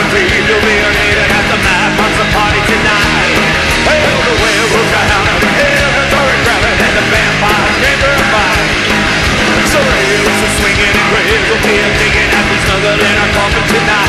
You'll be needed at the Mad Monster party tonight. Hail the werewolf, the hound of the inventory grabbing, and the vampire screaming and fight. So rails are swinging and graves will be digging as we snuggle in our coffin tonight.